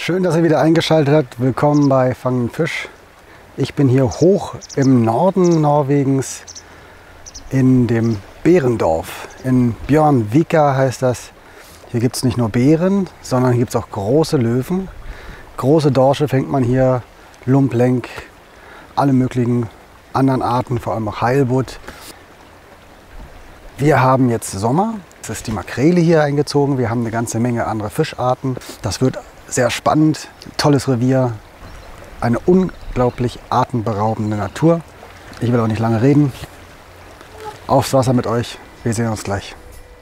Schön, dass ihr wieder eingeschaltet habt. Willkommen bei Fangen Fisch. Ich bin hier hoch im Norden Norwegens in dem Bärendorf. In Bjørnvika heißt das. Hier gibt es nicht nur Bären, sondern hier gibt es auch große Löwen. Große Dorsche fängt man hier, Lumplenk, alle möglichen anderen Arten, vor allem auch Heilbutt. Wir haben jetzt Sommer. Es ist die Makrele hier eingezogen. Wir haben eine ganze Menge andere Fischarten. Das wird sehr spannend, tolles Revier, eine unglaublich atemberaubende Natur. Ich will auch nicht lange reden. Aufs Wasser mit euch. Wir sehen uns gleich.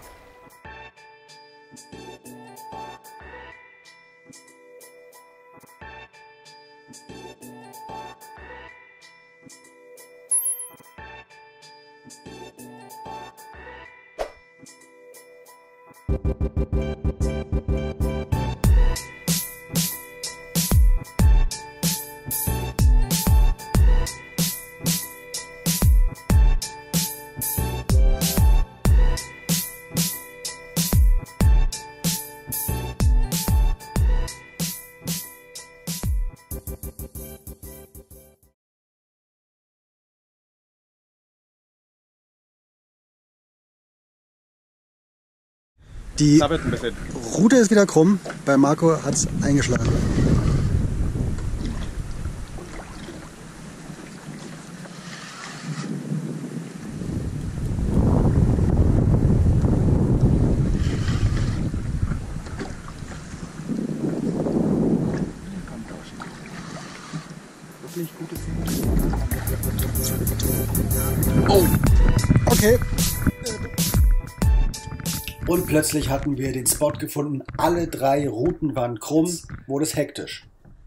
Die Route ist wieder krumm. Bei Marco hat es eingeschlagen. Oh, okay. Und plötzlich hatten wir den Spot gefunden. Alle drei Routen waren krumm, wurde es hektisch.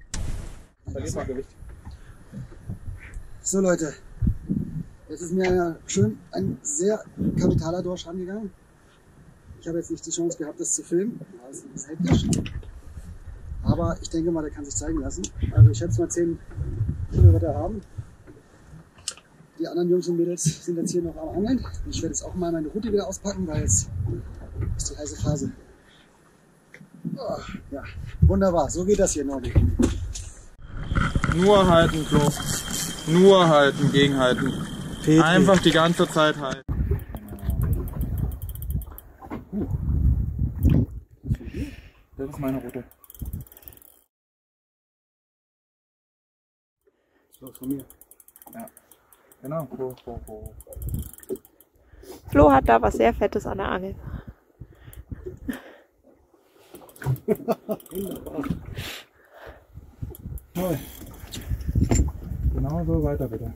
So Leute, jetzt ist mir schön ein sehr kapitaler Dorsch angegangen. Ich habe jetzt nicht die Chance gehabt, das zu filmen, weil es ist hektisch. Aber ich denke mal, der kann sich zeigen lassen. Also ich schätze mal 10 Kilo wird er haben. Die anderen Jungs und Mädels sind jetzt hier noch am Angeln. Ich werde jetzt auch mal meine Route wieder auspacken, weil jetzt ist die heiße Phase. Oh, ja, wunderbar, so geht das hier in Norwegen. Nur halten, Flo. Nur halten, gegenhalten. Petri. Einfach die ganze Zeit halten. Das ist meine Route. Das ist von mir. Ja. Genau. Flo hat da was sehr Fettes an der Angel. Toll. Genau so weiter bitte.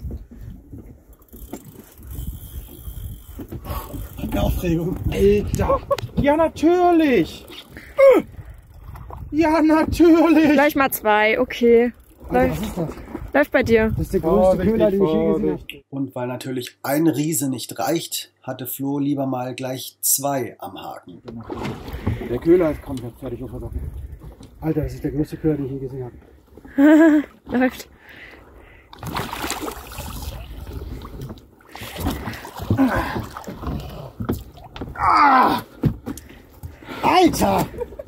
Eine Aufregung. Alter! Ja natürlich! Ja natürlich! Gleich mal 2, okay. Alter, was ist das? Läuft bei dir. Das ist der größte Köder, den ich je gesehen habe. Vorsichtig. Und weil natürlich ein Riese nicht reicht, hatte Flo lieber mal gleich 2 am Haken. Der Köhler ist komplett fertig aufgesoffen. Alter, das ist der größte Köder, den ich je gesehen habe. Läuft. Alter!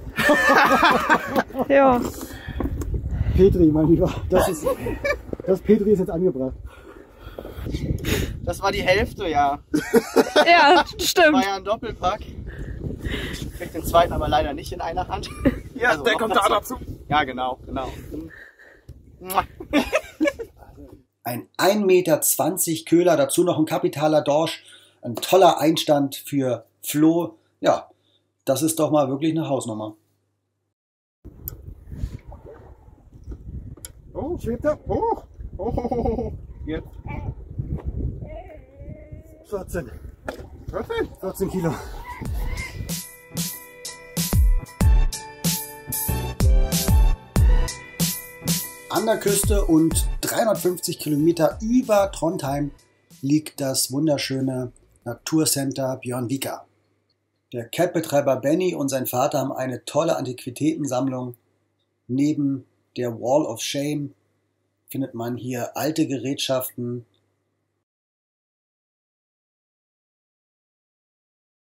Ja. Petri, mein Lieber. Das Petri ist jetzt angebracht. Das war die Hälfte, ja. Ja, War stimmt. ja ein Doppelpack. Ich krieg den zweiten aber leider nicht in einer Hand. Ja, Also der noch kommt mal da zwei. dazu. Ja, genau. Ein 1,20 Meter Köhler, dazu noch ein kapitaler Dorsch. Ein toller Einstand für Flo. Ja, das ist doch mal wirklich eine Hausnummer. Oh, schwebt er. Hoch. Oh, jetzt. 14. 14. 14 Kilo. An der Küste und 350 Kilometer über Trondheim liegt das wunderschöne Naturcenter Bjørnvika. Der Cat-Betreiber Benny und sein Vater haben eine tolle Antiquitätensammlung. Neben der Wall of Shame findet man hier alte Gerätschaften,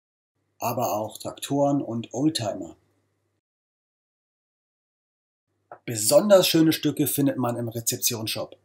aber auch Traktoren und Oldtimer. Besonders schöne Stücke findet man im Rezeptionsshop.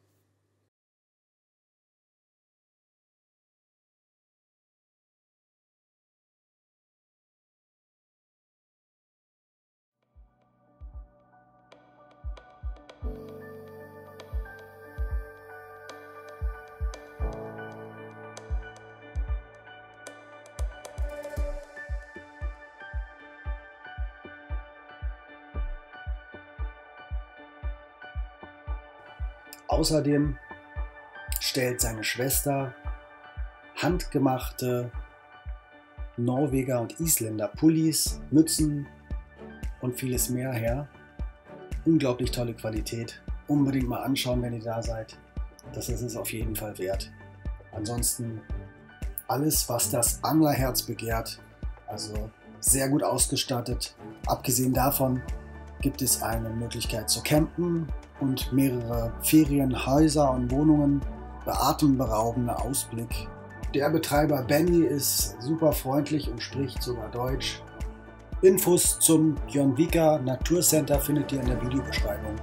Außerdem stellt seine Schwester handgemachte Norweger und Isländer Pullis, Mützen und vieles mehr her. Unglaublich tolle Qualität. Unbedingt mal anschauen, wenn ihr da seid. Das ist es auf jeden Fall wert. Ansonsten alles, was das Anglerherz begehrt. Also sehr gut ausgestattet. Abgesehen davon gibt es eine Möglichkeit zu campen und mehrere Ferienhäuser und Wohnungen bei atemberaubender Ausblick. Der Betreiber Benny ist super freundlich und spricht sogar Deutsch. Infos zum Bjørnvika Naturcenter findet ihr in der Videobeschreibung.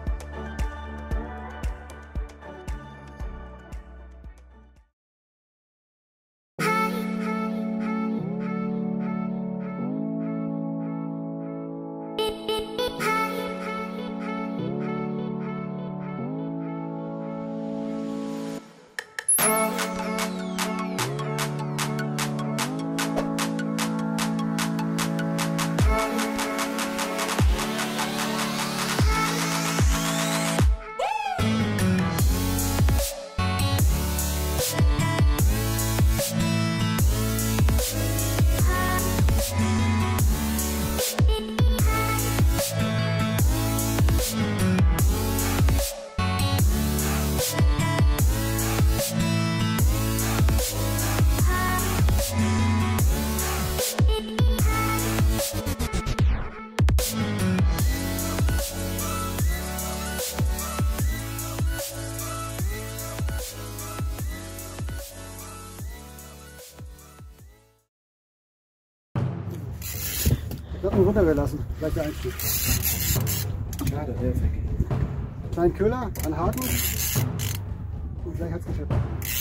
Ich hab ihn runtergelassen, gleich der Einstieg. Schade, der ist weg. Kleinen Köhler, einen Haken und gleich hat's geschafft.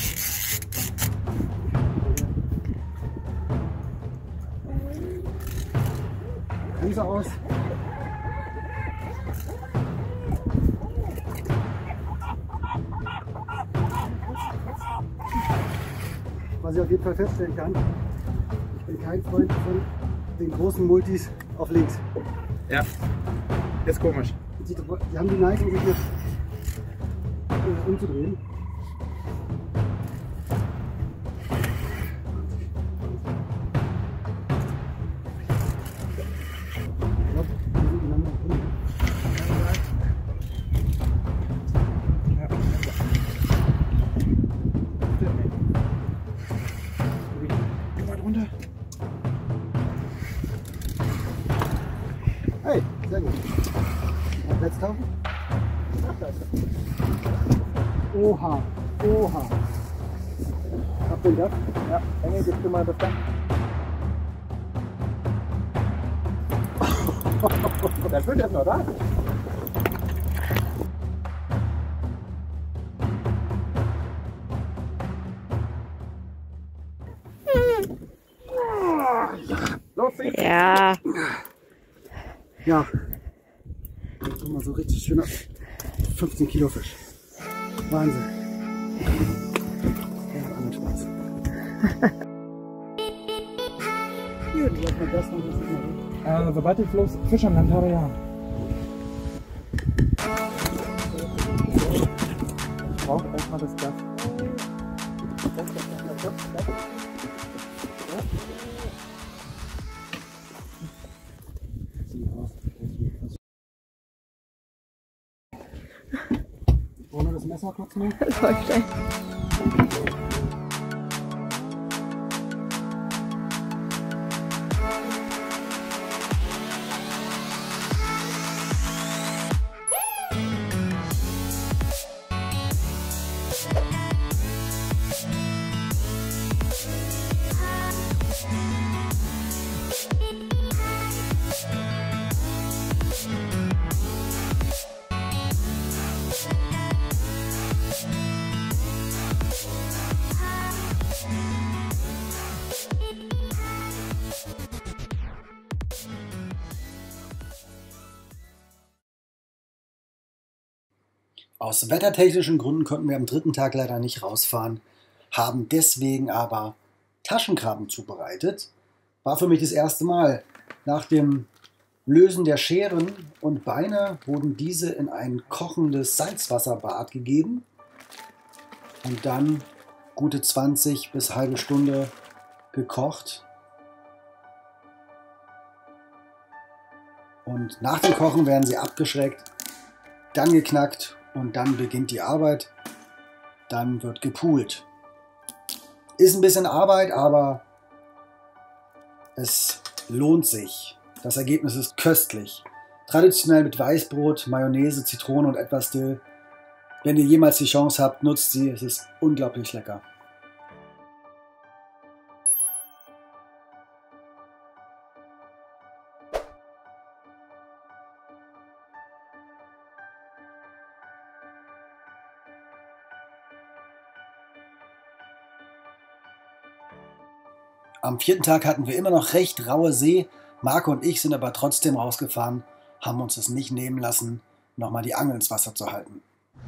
Bremse aus. Was ich auf jeden Fall feststellen kann, ich bin kein Freund von den großen Multis auf links. Ja, ist komisch. Die haben die Neigung, sich jetzt umzudrehen. Ich glaube, die sind ineinander drin. Geh mal runter. Hey, sehr gut. Und jetzt tauchen? Ach, da ist er. Oha, oha. Habt ihr das? Ja, Engel, gibst du mal das dann? Das wird jetzt noch da. Los, sieh! Ja. Ja. Jetzt haben wir so richtig schöner 15 Kilo Fisch. Wahnsinn. Ja, hat anderen Spaß. Gut, lass mal das noch mal. Sobald die Fisch am Land habe, ja. Ich brauche erstmal das Gas. Wollen wir das Messer kurz nehmen? Leuchte. Aus wettertechnischen Gründen konnten wir am dritten Tag leider nicht rausfahren, haben deswegen aber Taschenkrabben zubereitet. War für mich das erste Mal. Nach dem Lösen der Scheren und Beine wurden diese in ein kochendes Salzwasserbad gegeben und dann gute 20 bis halbe Stunde gekocht. Und nach dem Kochen werden sie abgeschreckt, dann geknackt und dann beginnt die Arbeit. Dann wird gepoolt. Ist ein bisschen Arbeit, aber es lohnt sich. Das Ergebnis ist köstlich. Traditionell mit Weißbrot, Mayonnaise, Zitrone und etwas Dill. Wenn ihr jemals die Chance habt, nutzt sie. Es ist unglaublich lecker. Am vierten Tag hatten wir immer noch recht raue See. Marco und ich sind aber trotzdem rausgefahren, haben uns es nicht nehmen lassen, nochmal die Angel ins Wasser zu halten.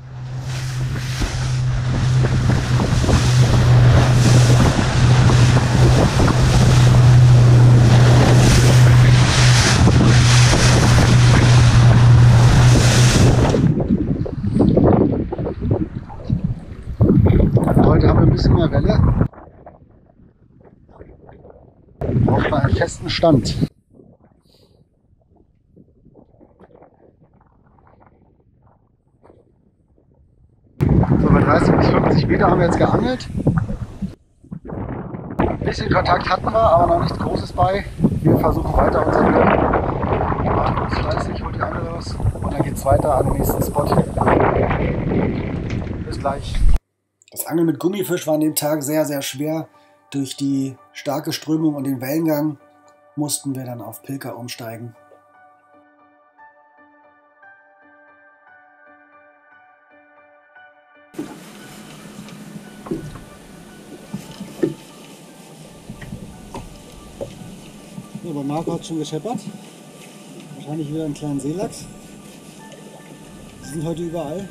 Heute haben wir ein bisschen mehr Welle. Braucht man einen festen Stand. So, bei 30 bis 50 Meter haben wir jetzt geangelt. Ein bisschen Kontakt hatten wir, aber noch nichts Großes bei. Wir versuchen weiter unser Glück. Marco ist 30, holt die Angel raus und dann geht es weiter an den nächsten Spot. Bis gleich. Das Angeln mit Gummifisch war an dem Tag sehr, sehr schwer. Durch die starke Strömung und den Wellengang mussten wir dann auf Pilker umsteigen. So, aber Marco hat schon gescheppert. Wahrscheinlich wieder einen kleinen Seelachs. Die sind heute überall.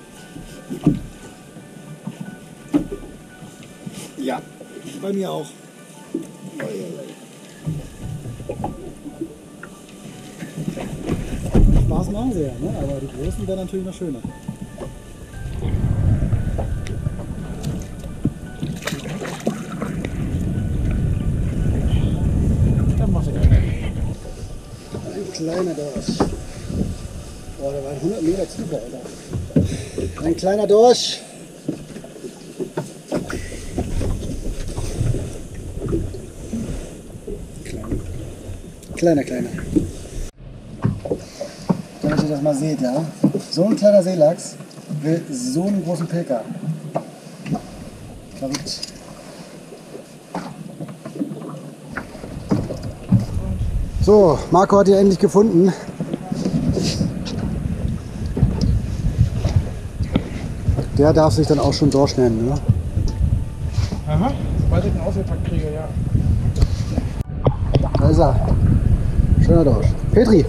Ja, bei mir auch. Spaß machen sie ja, ne? Aber die großen wären natürlich noch schöner. Dann mach ich ein kleiner Dorsch. Boah, da waren 100 Meter tiefer, Alter. Ein kleiner Dorsch. Kleiner. Damit ihr das mal seht, ja. So ein kleiner Seelachs will so einen großen Pilker. Verrückt. So, Marco hat ihn endlich gefunden. Der darf sich dann auch schon Dorsch nennen, ne? Aha, sobald ich ihn ausgepackt kriege, ja. Da ist er. Schöner Dorsch. Petri!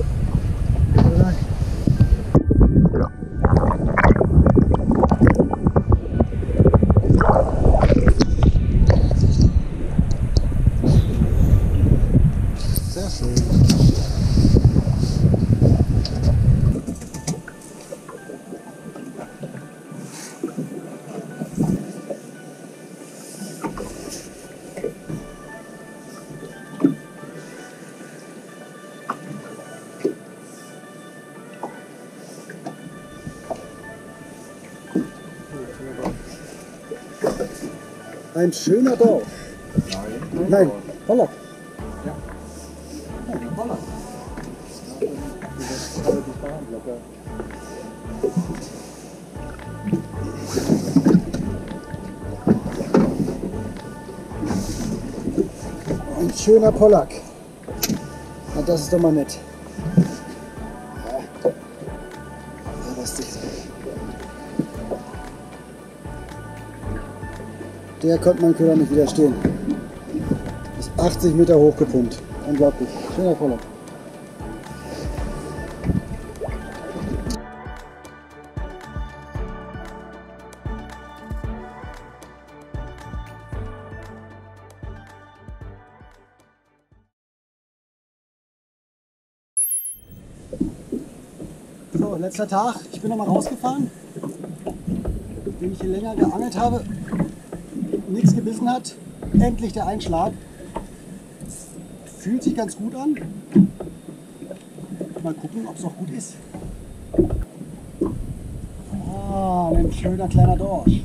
Sehr schön. Ein schöner Dorsch. Nein, Pollock. Ja. Pollock. Ein schöner Pollock. Und das ist doch mal nett. Ja. Lustig. Der konnte mein Köder nicht widerstehen. Ist 80 Meter hochgepumpt. Unglaublich. Schöner Pollock. So, letzter Tag. Ich bin nochmal rausgefahren, nachdem ich hier länger geangelt habe, nichts gebissen hat. Endlich der Einschlag. Fühlt sich ganz gut an. Mal gucken, ob es auch gut ist. Ah, ein schöner kleiner Dorsch.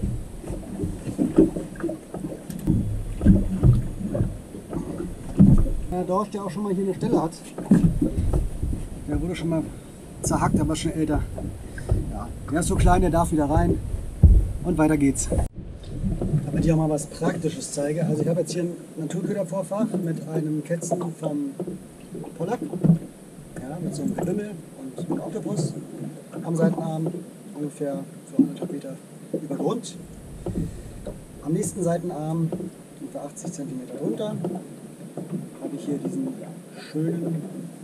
Der Dorsch, der auch schon mal hier eine Stelle hat. Der wurde schon mal zerhackt, aber schon älter. Ja, der ist so klein, der darf wieder rein. Und weiter geht's. Aber dir auch mal was Praktisches zeige. Also ich habe jetzt hier ein Naturködervorfach mit einem Kätzen vom Pollack. Ja, mit so einem Lümmel und einem Oktopus am Seitenarm, ungefähr so 1,5 Meter über Grund. Am nächsten Seitenarm, ungefähr 80 cm drunter, habe ich hier diesen schönen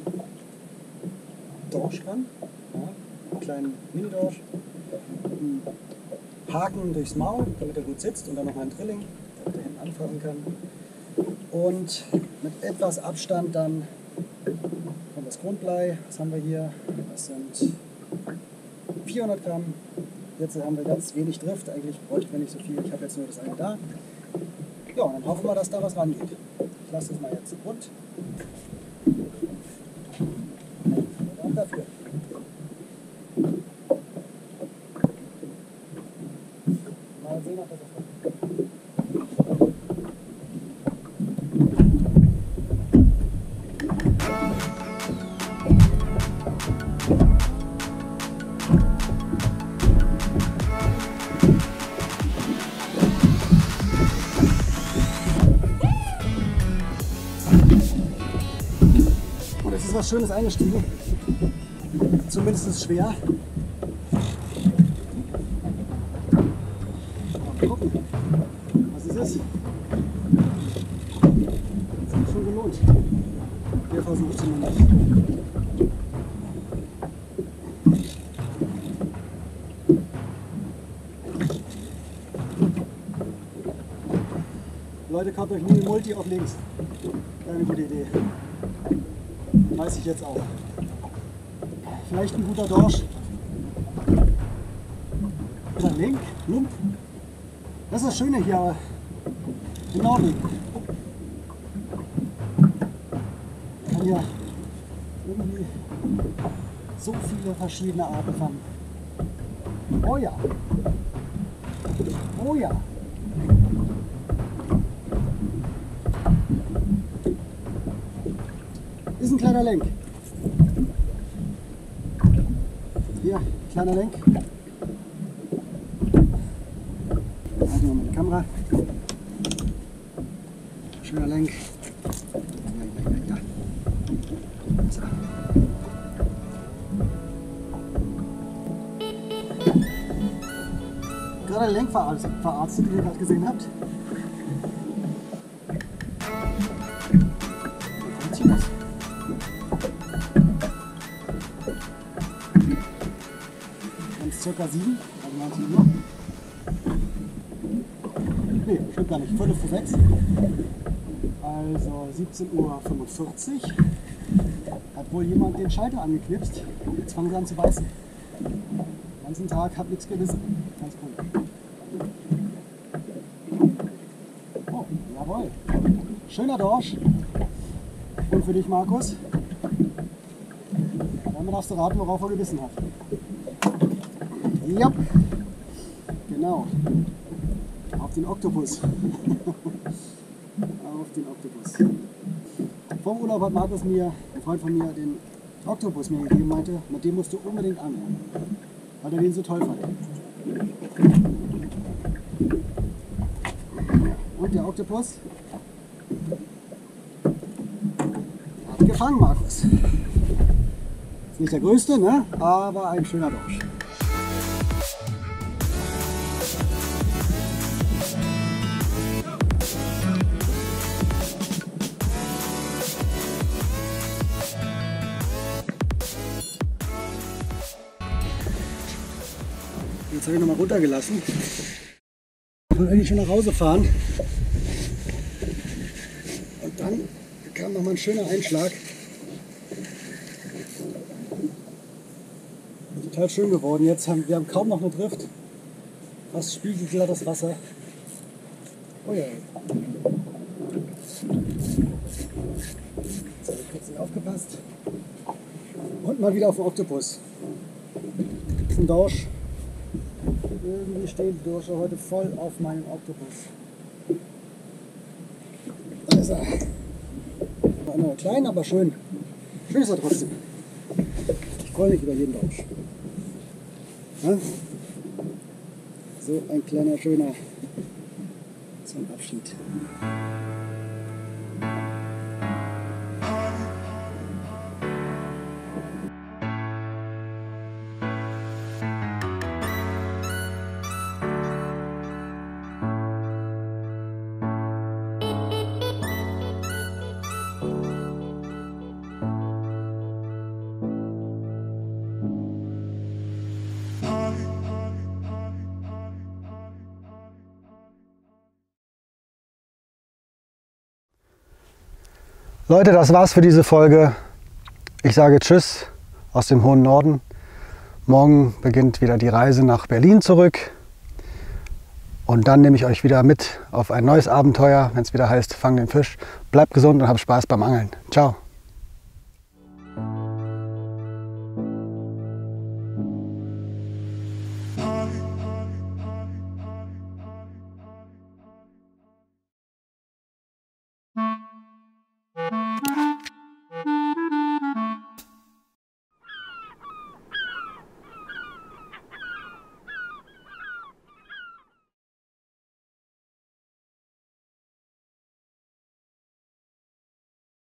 Dorsch dran. Ja, einen kleinen Mini-Dorsch. Einen Haken durchs Maul, damit er gut sitzt, und dann noch einen Drilling, damit er hinten anfangen kann. Und mit etwas Abstand dann kommt das Grundblei. Was haben wir hier? Das sind 400 Gramm. Jetzt haben wir ganz wenig Drift. Eigentlich bräuchten wir nicht so viel. Ich habe jetzt nur das eine da. Ja, und dann hoffen wir, dass da was rangeht. Ich lasse das mal jetzt rund. Und dafür. Mal sehen, ob das kommt. Es ist was Schönes eingestiegen. Zumindest ist es schwer. Mal gucken, was es ist. Das hat schon gelohnt. Der Versuch zumindest. Leute, kauft euch nie eine Multi auf links. Keine gute Idee. Weiß ich jetzt auch. Vielleicht ein guter Dorsch. Oder Link, Lump. Das ist das Schöne hier in Norwegen. Man kann ja irgendwie so viele verschiedene Arten fangen. Oh ja. Oh ja. Ist ein kleiner Lenk. Hier, kleiner Lenk. Halten wir mal die Kamera. Schöner Lenk. Ja. So. Gerade ein Lenk verarztet, wie ihr gerade gesehen habt. Circa 7, also 19 Uhr. Nee, stimmt gar nicht, 5 vor 6. Also 17:45 Uhr. Hat wohl jemand den Schalter angeknipst. Jetzt fangen sie an zu beißen. Den ganzen Tag hat nichts gebissen. Ganz cool. Oh, jawohl. Schöner Dorsch. Und für dich, Markus. Dann darfst du raten, worauf er gebissen hat. Ja, genau. Auf den Oktopus. Auf den Oktopus. Vom Urlaub hat Markus mir, ein Freund von mir, den Oktopus mir gegeben, meinte, mit dem musst du unbedingt angeln, weil er den so toll fand. Und der Oktopus hat gefangen, Markus. Ist nicht der größte, ne? Aber ein schöner Dorsch. Jetzt habe ich nochmal runtergelassen. Ich wollte eigentlich schon nach Hause fahren. Und dann kam nochmal ein schöner Einschlag. Total schön geworden. Jetzt wir haben kaum noch eine Drift. Fast spiegelglattes Wasser. Oh ja. Jetzt habe ich kurz nicht aufgepasst. Und mal wieder auf den Oktopus. Das ist ein Dorsch. Irgendwie steht die Dorsche heute voll auf meinem Oktopus. Da ist er. War nur klein, aber schön. Schön ist er trotzdem. Ich freue mich über jeden Dorsch. Ja? So ein kleiner, schöner zum Abschied. Leute, das war's für diese Folge. Ich sage Tschüss aus dem hohen Norden. Morgen beginnt wieder die Reise nach Berlin zurück. Und dann nehme ich euch wieder mit auf ein neues Abenteuer, wenn es wieder heißt, fang den Fisch. Bleibt gesund und habt Spaß beim Angeln. Ciao.